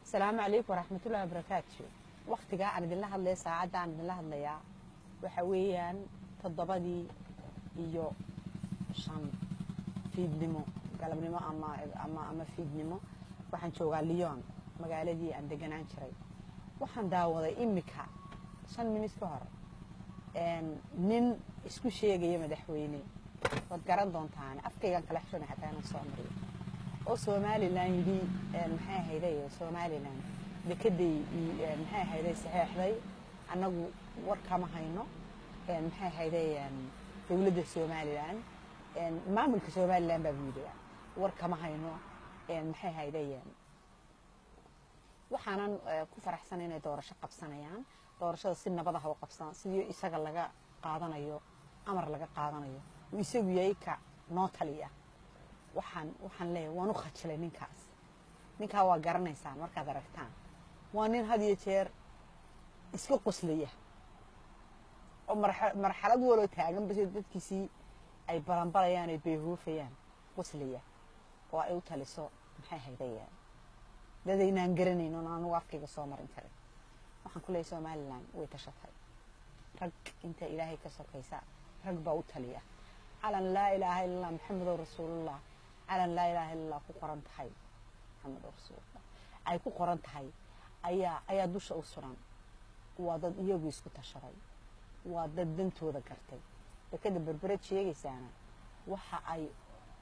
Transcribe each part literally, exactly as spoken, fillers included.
السلام عليكم ورحمة الله وبركاته. وقت جاء عند الله الله ساعد عند الله الله يا وحويان تضبطي يو شان في الدمو قال ابن ما أما أما أما في الدمو وحن شو قال ليون مقالة دي عند جنان شري وحن داوضة إمكها شان من إسكهر إن نن إسكو شيء جاي مدحويني وتقارن دون تاني أفكار كل حشون حتى أنا صامري oo Somaliland di maxay hayday Somaliland dekadii maxay hayday saxeexday anagu war kama hayno maxay hayday dawladda Somaliland maamulka Somaliland baa wiidiya war kama hayno maxay hayday waxaanan ku faraxsan inay doorasho qabsanayaan doorashada si nabad ah oo qabsan sidii isaga laga qaadanayo amar laga qaadanayo isagu yahay ka noo taliya waxaan waxaan leeyahay waan u khajilay ninkaas ninka waa garanaysaa markaad aragtaan waa nin had iyo jeer iska qoslaya oo marxalad walo taagan bas dadkiisii ay balanbalayaan ay beehoofayaan qoslaya oo ay u taliso maxay haydayaan dadaynaan garanayno anagu afkayga soo marin karin waxaan ku leeyahay Somaliland way tashatay rag inta ilaahay ka sokaysa rag baa u taliya على لا إله إلا الله محمد رسول الله على لا إله إلا الله كقرن تحي محمد رسول الله أي كقرن تحي أي أي دوش أسران وضد يجوز كتشري وضد دنتو ذكرتي لكن بربرت شيء سنة وح أي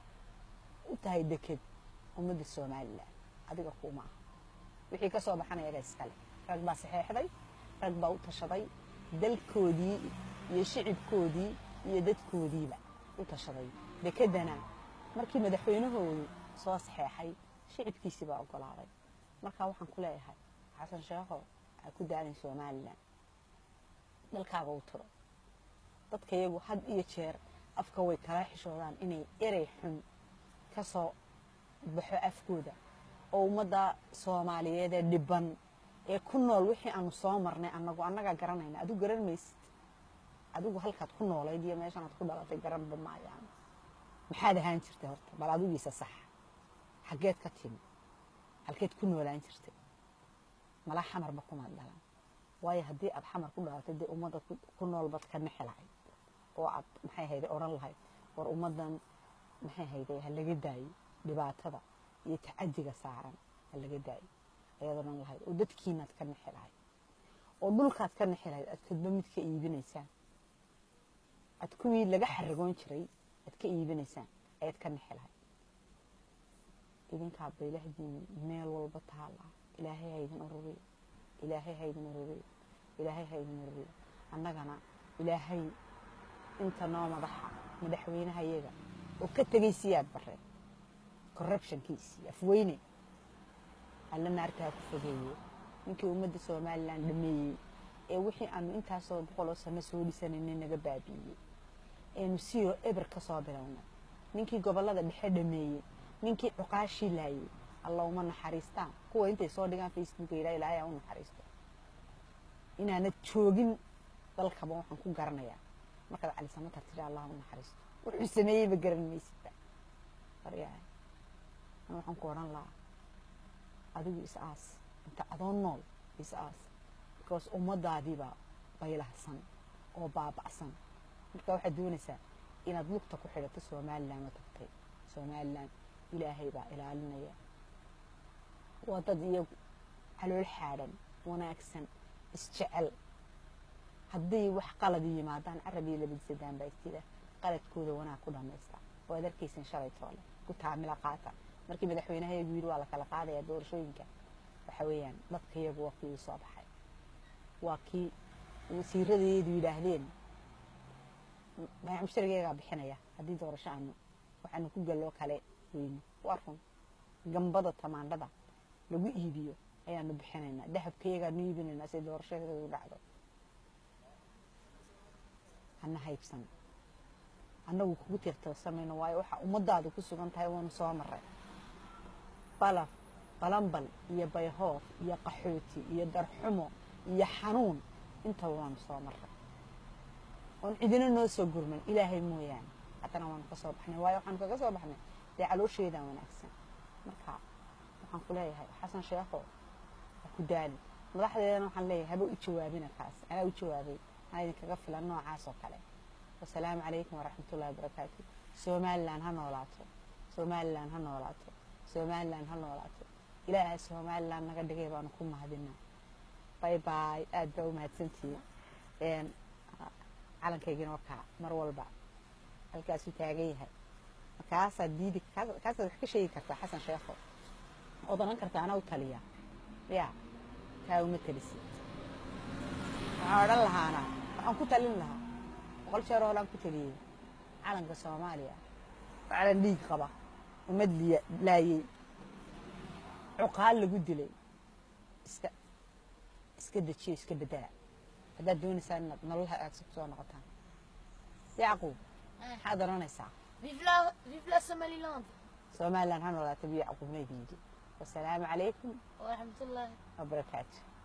وتهي دكت ومد السومال هذيك قومة وحي كسب حنا يجلس كله رجب صحيح ذي رجب وتشري دل كودي يشعب كودي يدد كودي لا وتشري لكدنا markii madaxweynuhu soo saxeexay shicibkiisa baa ogolaaday marka waxaan ku leeyahay xasan sheekho ay ku daalin Somaliland dalkaaga u tiro dadka iyagu had iyo jeer afka way kala xishoodaan inay erey xun ka soo baxo afkooda oo umada Soomaaliyeed ee dhiban ee ku nool wixii aanu soo marnay anagu anaga garanayna adigu garan maysid adigu halkaad ku noolayd iyo meeshan aad ku dhalatay garan badmaayaan maxaad ahaan jirtay horta bal adigiisa sax xageed ka timi halkeed ku noolaan jirtay mala xamar ba kuma dhalan way hadii aad xamar ku dhalatay dee umada ku nool bad ka nixilay oo aad maxay hayday oran lahayd war umadan maxay hayday hal laga daayo dhibaatada iyo tacadiga saaran hal laga daayo ayadoo oran lahayd oo dadkiinaad ka nixilay oo dhulkaad ka nixilay aad kadba mid ka iibinaysaan aad kuwii laga xarigoon jiray adka iibinaysaan ayad ka nixilay idinka beelahdii meel walba taala ilaahay haydin ururiyo ilaahay haydin ururiyo ilaahay haydin ururiyo annagana ilaahay inta noo madaxa madaxweynaha iyaga oo ka tagay siyaad bare corruption kiisi afweyne alla naarta ku fogeeyo ninkii ummadda Somaliland dhameeyay ee wixii aanu intaasoo boqol sano soo dhisanay naga baabiyay إنه سيو إبر كصاب لنا نينكي قبل هذا بحد مية نينكي عقاشي لاي اللهم نحرستان هو أنت صادقان في فيسبوك لا لا يا ون حرستان إن أنا تشوجين ذلك أبغى نكون قرنيا ما كذا على سماه ترى اللهم نحرست والحسنية بقرن ميستا فريان أنا راح نقول الله هذا إساس أنت أظن نول إساس because أمضى ديبا بيله سن أو باب أسن marka waxa doonaysaa inaad lugta ku xidhato Somaliland ma tagtay Somaliland ilaahay baa ilaalinaya wadad iyo xalul xaadan wanaagsan isjecel hadii wax qalad yimaadaan arabi labadiisadaan baa istida qaladkooda wanaag ku dhameystaa oo darkiisan shalay toole ku taamila qaata markii madaxweynaha ay yiri waa la kala qaadaya doorashooyinka waxa weeyaan dadka iyagu waa kii soo baxay waa kii wasiiradeedu yiraahdeen ما مشتري جا بحنايا هدي دور شأنه وحنا كل جلو كله وين وارفون جنبضة تمام بدا لو يجيبيو أي أنا بحنانا ده بكيجا نيبين الناس دور شيء بعده أنا هاي بسنة أنا وكوت يرتوسم من واي وح ومضاد وكسو كان تايوان صامرة بلا بلامبل يا بيهوف يا قحوتي يا درحمو يا حنون أنت وان صامرة وعندنا ناس وجرمن إلهي مويان حتى نوان كسب إحنا وايو حن كسب إحنا ده على شيء ده ونحسن مركب وحن كلها هاي حسن شيخو ku daalin madaxdeedana waxaan leeyahay haba u jawaabina kaas anaa u jawaabay anaa idinkaga filan noocaas oo kale wasalaamu calaykum waraxmatullahi wabarakaatu somalilan ha noolaato somalilan ha noolaato somalilan ha noolaato ilaahay somalilan naga dhigay baanu ku mahadinaa باي باي aad baa u mahadsantihiin een calankaygina waa kaa mar walba halkaasuu taagan yahay markaasaad diidi kaasaad wax ka sheegi kartaa xasan sheekho odanan kartaa anaa u taliya ya kaa uma talisid waxaan odhan lahaana waxaan ku talin lahaa boqol jeer oo holaan ku taliyey calanka soomaaliya calan dhiig qaba ummad laayey cuqaal lagu dilay iska iska dajiyo iska bedela haddaad doonaysaa inaad nolol hagaagsan ku soo noqotaan yacquub maxaad oranaysaa vive la vive la Somaliland somaliland ha noolaato biyo yacquubna idin yidhi wasalaamu calaykum waraxmatullaahi wabarakaatu